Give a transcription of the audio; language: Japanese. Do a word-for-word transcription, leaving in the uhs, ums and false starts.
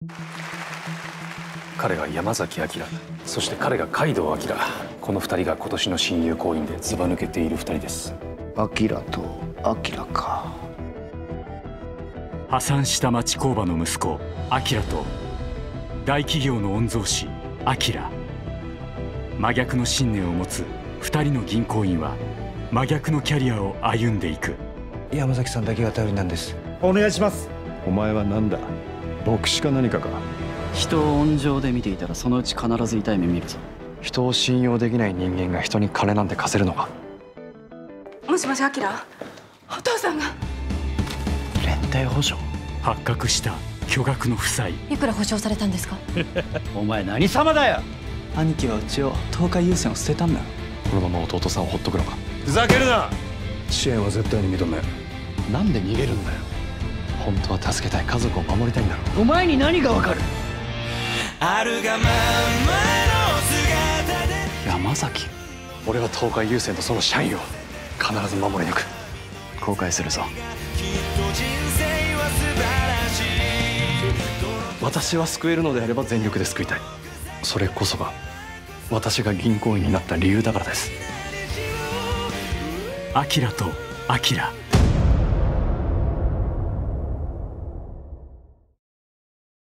彼が山崎明、そして彼が海道明。この二人が今年の新入行員でずば抜けている二人です。 明と明か。 破産した町工場の息子明と大企業の御曹司明。真逆の信念を持つ二人の銀行員は真逆のキャリアを歩んでいく。 山崎さんだけが頼りなんです。 お願いします。 お前は何だ、牧師か何かか。 人を温情で見ていたらそのうち必ず痛い目見るぞ。 人を信用できない人間が人に金なんて貸せるのか。 もしもし、アキラ、お父さんが。 連帯保証。 発覚した巨額の負債。 いくら保証されたんですか？ お前何様だよ。兄貴はうちを東海優先を捨てたんだよ。 このまま弟さんをほっとくのか。 ふざけるな。 支援は絶対に認める。 なんで逃げるんだよ。本当は助けたい、家族を守りたいんだろ。 お前に何がわかる。 あるがままの姿で。 山崎。 俺は東海優先とその社員を必ず守り抜く。 後悔するぞ。 きっと人生は素晴らしい。 私は救えるのであれば全力で救いたい。それこそが私が銀行員になった理由だからです。 明と明。